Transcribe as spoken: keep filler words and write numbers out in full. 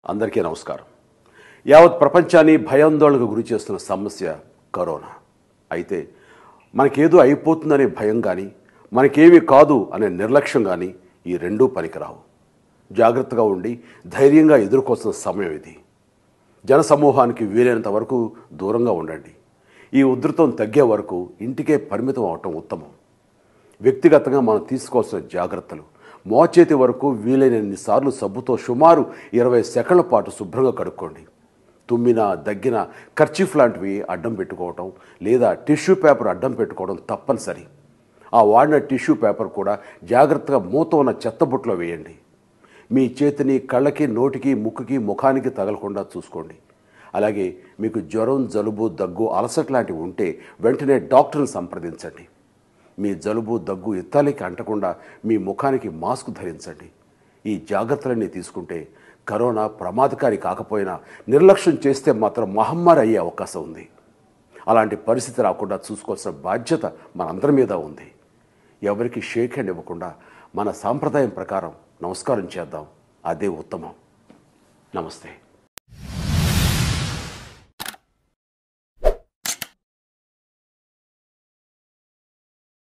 అందరికీ నమస్కారం. యావత్ ప్రపంచాన్ని భయాందోళనకు గురి చేస్తున్న సమస్య కరోనా. అయితే మనకేదో అయిపోతుందనే భయం కానీ, మనకేమీ కాదు అనే నిర్లక్ష్యం కానీ ఈ రెండూ పనికిరావు. జాగ్రత్తగా ఉండి ధైర్యంగా ఎదుర్కోవాల్సిన సమయం ఇది. జనసమూహానికి వీలైనంత వరకు దూరంగా ఉండండి. ఈ ఉధృతం తగ్గే వరకు ఇంటికే పరిమితం అవటం ఉత్తమం. వ్యక్తిగతంగా మనం తీసుకోవాల్సిన జాగ్రత్తలు: మోచేతి వరకు వీలైనన్నిసార్లు సబ్బుతో సుమారు ఇరవై సెకండ్ల పాటు శుభ్రంగా కడుక్కోండి. తుమ్మిన దగ్గిన కర్చీఫ్ లాంటివి అడ్డం పెట్టుకోవటం లేదా టిష్యూ పేపర్ అడ్డం పెట్టుకోవడం తప్పనిసరి. ఆ వాడిన టిష్యూ పేపర్ కూడా జాగ్రత్తగా మూత ఉన్న చెత్తబుట్టలో వేయండి. మీ చేతిని కళ్ళకి, నోటికి, ముక్కుకి, ముఖానికి తగలకుండా చూసుకోండి. అలాగే మీకు జ్వరం, జలుబు, దగ్గు, అలసట లాంటివి ఉంటే వెంటనే డాక్టర్ని సంప్రదించండి. మీ జలుబు, దగ్గు ఇత్తాలికి అంటకుండా మీ ముఖానికి మాస్క్ ధరించండి. ఈ జాగ్రత్తలన్నీ తీసుకుంటే కరోనా ప్రమాదకారి కాకపోయినా నిర్లక్ష్యం చేస్తే మాత్రం మహమ్మారి అయ్యే అవకాశం ఉంది. అలాంటి పరిస్థితి రాకుండా చూసుకోవాల్సిన బాధ్యత మనందరి మీద ఉంది. ఎవరికి షేక్ హ్యాండ్ ఇవ్వకుండా మన సాంప్రదాయం ప్రకారం నమస్కారం చేద్దాం. అదే ఉత్తమం. నమస్తే.